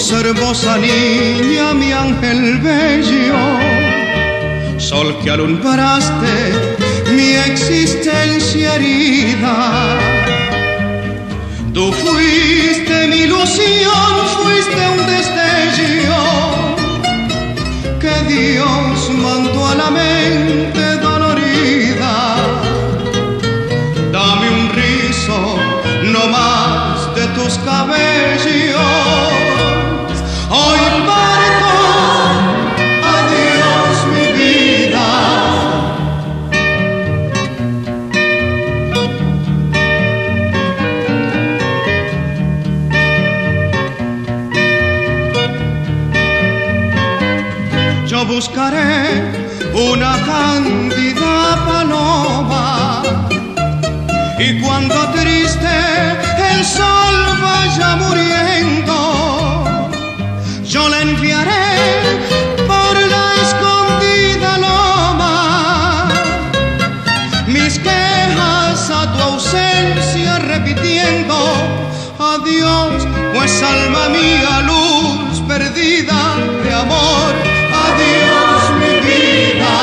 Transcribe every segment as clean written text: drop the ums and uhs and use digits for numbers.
hermosa niña, mi ángel bello, sol que alumbraste mi existencia herida. Tú fuiste mi ilusión, fuiste un destello que Dios mandó a la mente dolorida. Dame un rizo, no más de tus cabellos. Hoy parto, adiós mi vida. Yo buscaré una cándida paloma y cuando triste el sol vaya muriendo, yo la enviaré por la escondida loma, mis quejas a tu ausencia repitiendo. Adiós, pues alma mía, luz perdida de amor. Adiós mi vida.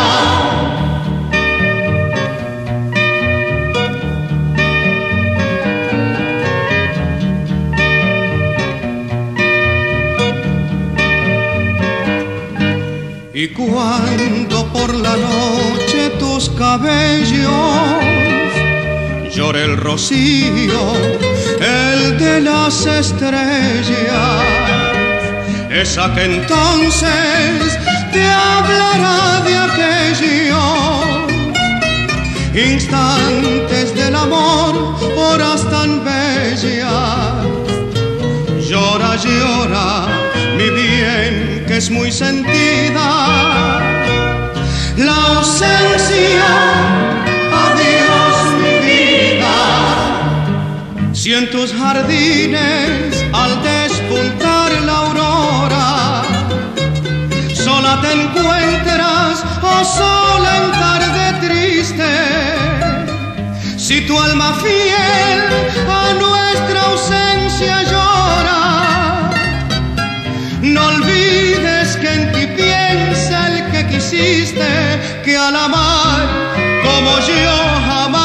Y cuando por la noche tus cabellos llore el rocío, el de las estrellas, esa que entonces te hablará de aquellos instantes del amor, horas tan bellas. Llora, llora, mi bien, que es muy sentida la ausencia. Adiós mi vida. Si en tus jardines al despuntar la aurora sola te encuentras o sola en tarde triste, si tu alma fiel a nuestra ausencia llora, no olvides que en ti piensa el que quisiste, que al amar como yo jamás